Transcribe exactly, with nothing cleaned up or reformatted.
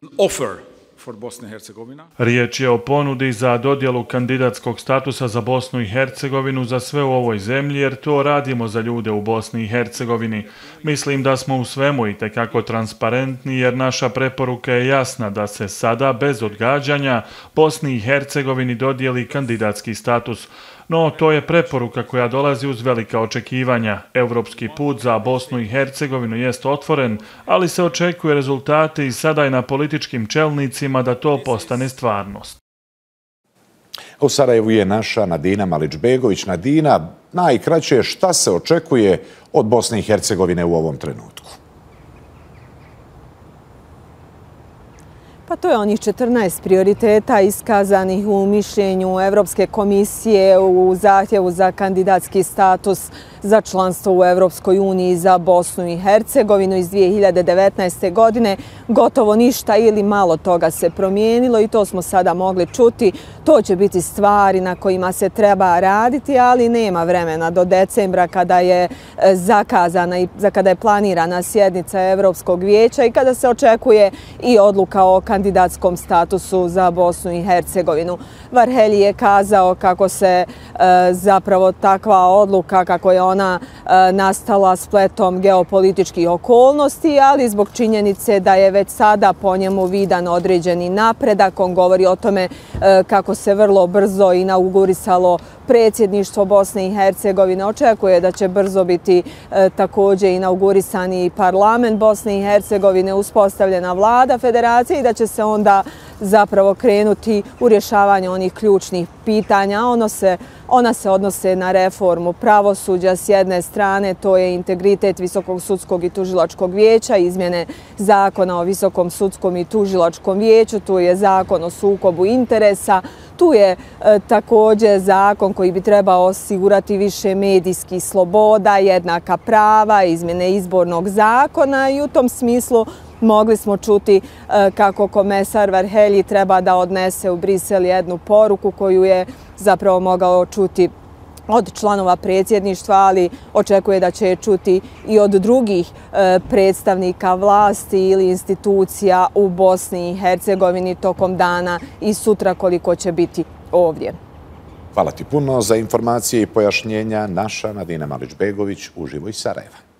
Riječ je o ponudi za dodjelu kandidatskog statusa za Bosnu i Hercegovinu za sve u ovoj zemlji, jer to radimo za ljude u Bosni i Hercegovini. Mislim da smo u svemu itekako transparentni, jer naša preporuka je jasna da se sada, bez odgađanja, Bosni i Hercegovini dodijeli kandidatski status. No, to je preporuka koja dolazi uz velika očekivanja. Europski put za Bosnu i Hercegovinu jest otvoren, ali se očekuje rezultate i sada je na političkim čelnicima da to postane stvarnost. U Sarajevu je naša Nadina Malić-Begović. Nadina, najkraće, šta se očekuje od Bosne i Hercegovine u ovom trenutku? Pa to je onih četrnaest prioriteta iskazanih u mišljenju Evropske komisije u zahtjevu za kandidatski status za članstvo u Evropskoj uniji za Bosnu i Hercegovinu iz dvije hiljade devetnaeste. godine. Gotovo ništa ili malo toga se promijenilo i to smo sada mogli čuti. To će biti stvari na kojima se treba raditi, ali nema vremena do decembra kada je zakazana i kada je planirana sjednica Evropskog vijeća i kada se očekuje i odluka o kandidatskom statusu za Bosnu i Hercegovinu. Varhelji je kazao kako se zapravo takva odluka, kako je ona nastala spletom geopolitičkih okolnosti, ali zbog činjenice da je već sada po njemu vidan određeni napredak. On govori o tome kako se vrlo brzo inaugurisalo predsjedništvo Bosne i Hercegovine. Očekuje da će brzo biti također inaugurisani parlament Bosne i Hercegovine, uspostavljena vlada federacije i da će se onda zapravo krenuti u rješavanje onih ključnih pitanja. Ono se, ona se odnose na reformu pravosuđa s jedne strane, to je integritet Visokog sudskog i tužilačkog vijeća, izmjene zakona o Visokom sudskom i tužilačkom vijeću, tu je zakon o sukobu interesa, tu je e, također zakon koji bi trebao osigurati više medijskih sloboda, jednaka prava, izmjene izbornog zakona i u tom smislu mogli smo čuti e, kako komesar Varhelji treba da odnese u Brisel jednu poruku koju je zapravo mogao čuti od članova predsjedništva, ali očekuje da će je čuti i od drugih e, predstavnika vlasti ili institucija u Bosni i Hercegovini tokom dana i sutra koliko će biti ovdje. Hvala ti puno za informacije i pojašnjenja. Naša Nadina Malić-Begović uživo iz Sarajeva.